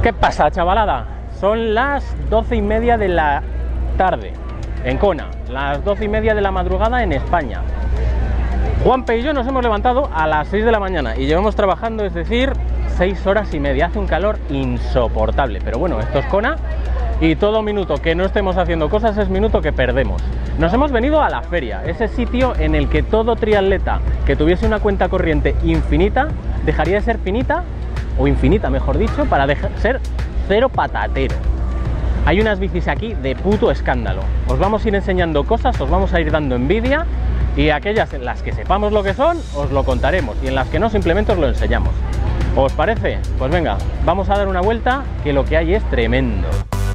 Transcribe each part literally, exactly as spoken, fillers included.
¿Qué pasa, chavalada? Son las doce y media de la tarde en Kona, las doce y media de la madrugada en España. Juanpe y yo nos hemos levantado a las seis de la mañana y llevamos trabajando, es decir, seis horas y media. Hace un calor insoportable, pero bueno, esto es Kona y todo minuto que no estemos haciendo cosas es minuto que perdemos. Nos hemos venido a la feria, ese sitio en el que todo triatleta que tuviese una cuenta corriente infinita dejaría de ser finita, o infinita mejor dicho, para dejar, ser cero patatero. Hay unas bicis aquí de puto escándalo. Os vamos a ir enseñando cosas, os vamos a ir dando envidia, y aquellas en las que sepamos lo que son, os lo contaremos, y en las que no, simplemente os lo enseñamos. ¿Os parece? Pues venga, vamos a dar una vuelta, que lo que hay es tremendo.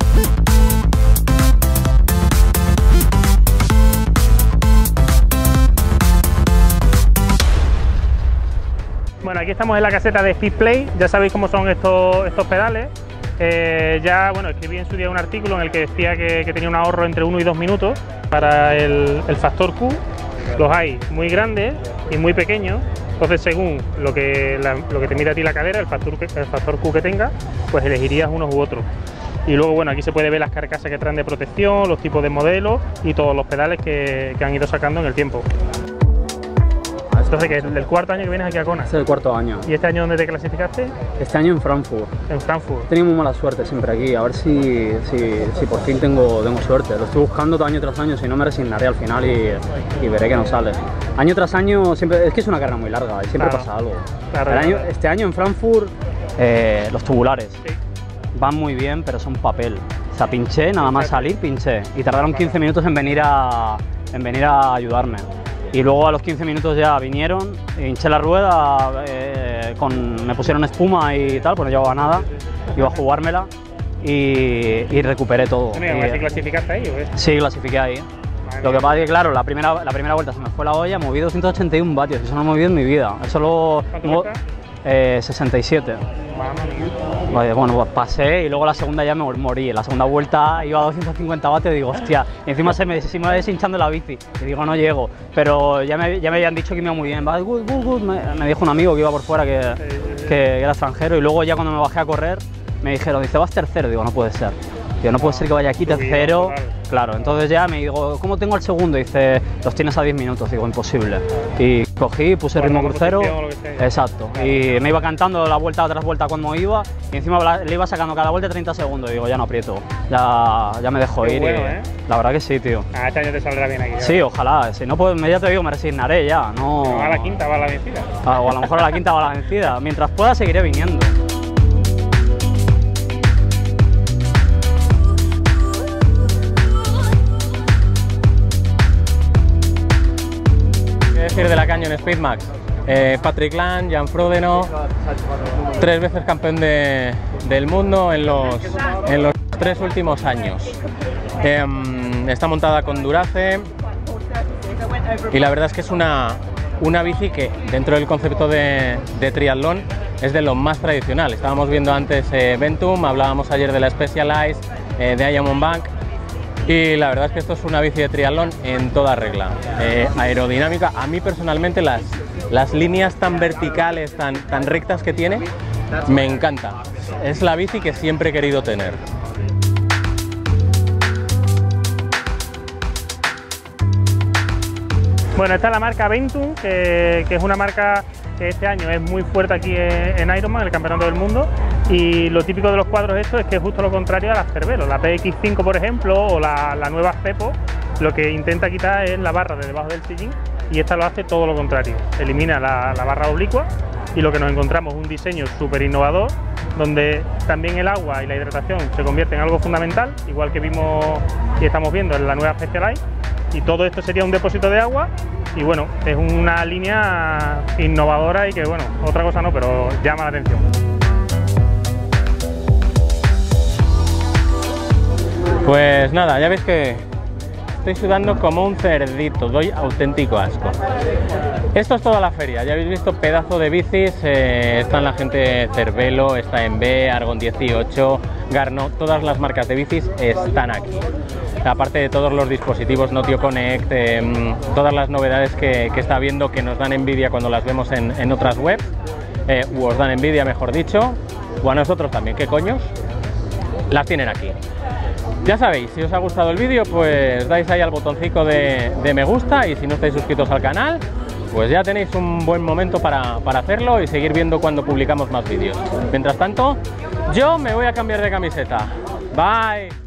Bueno, aquí estamos en la caseta de Speedplay, ya sabéis cómo son estos, estos pedales. Eh, ya, bueno, escribí en su día un artículo en el que decía que, que tenía un ahorro entre uno y dos minutos para el, el factor Q. Los hay muy grandes y muy pequeños, entonces según lo que, la, lo que te mira a ti la cadera, el factor, el factor Q que tengas, pues elegirías unos u otros. Y luego, bueno, aquí se puede ver las carcasas que traen de protección, los tipos de modelos y todos los pedales que, que han ido sacando en el tiempo. Entonces, ¿qué es el cuarto año que vienes aquí a Kona? Es el cuarto año. ¿Y este año dónde te clasificaste? Este año en Frankfurt. En Frankfurt. He tenido muy mala suerte siempre aquí, a ver si, si, si por fin tengo, tengo suerte. Lo estoy buscando año tras año, si no me resignaré al final y, y veré que no sale. Año tras año, siempre es que es una carrera muy larga y siempre claro. pasa algo. Claro, El año, claro. Este año en Frankfurt, eh, los tubulares Sí. van muy bien, pero son papel. O sea, pinché, nada más salir, pinché. Y tardaron quince minutos en venir a, en venir a ayudarme. Y luego a los quince minutos ya vinieron, hinché la rueda, eh, con, me pusieron espuma y tal, pues no llevaba nada, iba a jugármela y, y recuperé todo. Bueno, ¿y y, clasificaste ahí o qué? sí, clasifiqué ahí. Madre Lo que mía. pasa es que, claro, la primera, la primera vuelta se me fue la olla, moví doscientos ochenta y uno vatios, eso no he movido en mi vida. Eso lo... ¿Cuánto mo- cuesta? eh, sesenta y siete. Mamma mía. Vale, bueno, pues pasé y luego la segunda ya me morí. En la segunda vuelta iba a doscientos cincuenta vatios y digo, hostia, y encima se me, se me iba deshinchando la bici. Y digo, no llego. Pero ya me, ya me habían dicho que me iba muy bien. Va, good, good, good. Me, me dijo un amigo que iba por fuera que, Sí, sí, sí. que era extranjero. Y luego ya cuando me bajé a correr, me dijeron, dice, vas tercero. Digo, no puede ser. Digo, no puede ser que vaya aquí Subido, tercero. claro. Claro, entonces ya me digo, ¿cómo tengo el segundo? Dice, los tienes a diez minutos. Digo, imposible. Y cogí, puse Por ritmo la crucero. posición o lo que sea. Exacto. Y me iba cantando la vuelta tras vuelta cuando iba. Y encima la- le iba sacando cada vuelta treinta segundos. Y digo, ya no aprieto. Ya, ya me dejo Qué ir. bueno, y ¿eh? La verdad que sí, tío. Ah, este año te saldrá bien aquí. ¿eh? Sí, ojalá. Si no, pues ya te digo, me resignaré ya. No... No, a la quinta va a la vencida. Ah, o a lo mejor a la quinta va la vencida. Mientras pueda, seguiré viniendo. ¿Qué decir de la Canyon Speedmax? Eh, Patrick Lang, Jan Frodeno, tres veces campeón de, del mundo en los, en los tres últimos años. Eh, está montada con Durace y la verdad es que es una, una bici que dentro del concepto de, de triatlón es de lo más tradicional. Estábamos viendo antes eh, Ventum, hablábamos ayer de la Specialized, eh, de Diamond Bank. Y la verdad es que esto es una bici de triatlón en toda regla. Eh, aerodinámica, a mí personalmente las, las líneas tan verticales, tan, tan rectas que tiene, me encanta. Es la bici que siempre he querido tener. Bueno, esta es la marca Ventum, que, que es una marca que este año es muy fuerte aquí en, en Ironman, el campeonato del mundo, y lo típico de los cuadros estos es que es justo lo contrario a las Cervelo. La P X cinco, por ejemplo, o la, la nueva Cepo, lo que intenta quitar es la barra de debajo del sillín, y esta lo hace todo lo contrario, elimina la, la barra oblicua, y lo que nos encontramos es un diseño súper innovador, donde también el agua y la hidratación se convierten en algo fundamental, igual que vimos y estamos viendo en la nueva Specialized. Y todo esto sería un depósito de agua y bueno, es una línea innovadora y que bueno, otra cosa no, pero llama la atención. Pues nada, ya veis que estoy sudando como un cerdito, doy auténtico asco. Esto es toda la feria, ya habéis visto pedazo de bicis, eh, están la gente Cervelo, está en B, Argon dieciocho, Garno, todas las marcas de bicis están aquí. Aparte de todos los dispositivos Notio Connect, eh, todas las novedades que, que está viendo que nos dan envidia cuando las vemos en, en otras webs, eh, u os dan envidia mejor dicho. o a nosotros también, ¿qué coños? Las tienen aquí. Ya sabéis, si os ha gustado el vídeo, pues dais ahí al botoncito de, de me gusta, y si no estáis suscritos al canal, pues ya tenéis un buen momento para, para hacerlo y seguir viendo cuando publicamos más vídeos. Mientras tanto, yo me voy a cambiar de camiseta. Bye.